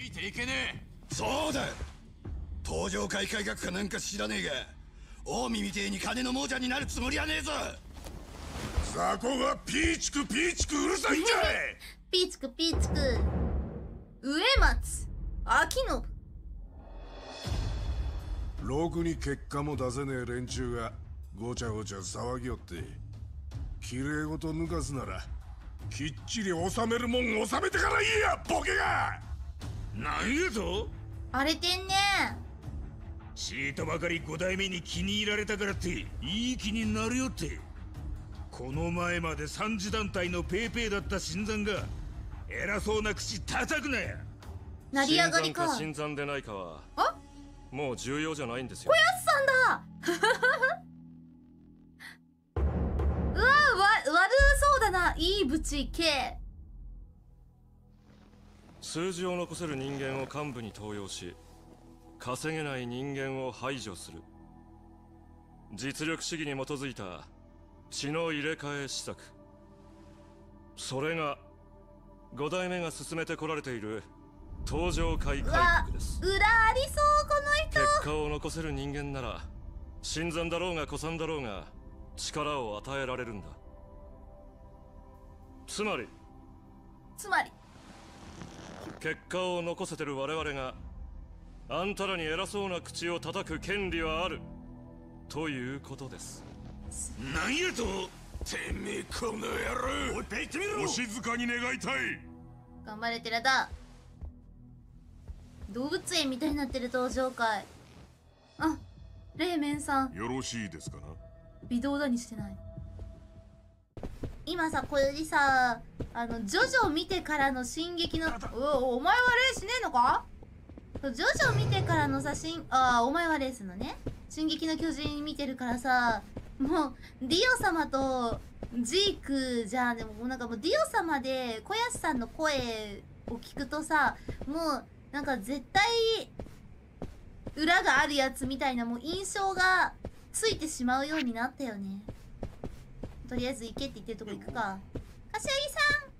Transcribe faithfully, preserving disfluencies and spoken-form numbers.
ついていけねえ。そうだ、登場会改革かなんか知らねえが、近江みてえに金の亡者になるつもりはねえぞ。 雑魚がピーチクピーチクうるさいんじゃい。 ピーチクピーチク植松秋信。 ろくに結果も出せねえ連中がごちゃごちゃ騒ぎよって、きれいごと抜かすならきっちり収めるもん収めてからいいや、ボケが。 なんやと荒れてんね。 知りたばかりご代目に気に入られたからっていい気になるよって。この前まで三次団体のペーペーだった新参が偉そうな口叩くなや。 成り上がりか。 新参でないかはあもう重要じゃないんですよ。 小安さんだうわわ悪そうだな。いいぶち系。 数字を残せる人間を幹部に登用し、稼げない人間を排除する。実力主義に基づいた血の入れ替え施策、それがご代目が進めてこられている登場会改革です。 裏ありそうこの人。 結果を残せる人間なら新参だろうが古参だろうが力を与えられるんだ。つまりつまり結果を残せてる我々があんたらに偉そうな口を叩く権利はあるということです。 なんやと。 てめえこの野郎、 おい言ってみろ。 お静かに願いたい。 頑張れ寺田。動物園みたいになってる登場会。あ、冷麺さんよろしいですかな。 微動だにしてない。今さこれでさ、あのジョジョを見てからの進撃のおお前はレースねえのか。ジョジョを見てからのさ、しんあお前はレースのね、進撃の巨人見てるからさ、もうディオ様とジークじゃん。でももうなんかもうディオ様で小安さんの声を聞くとさ、もうなんか絶対裏があるやつみたいなもう印象がついてしまうようになったよね。とりあえず行けって言ってるとこ行くか。柏木さん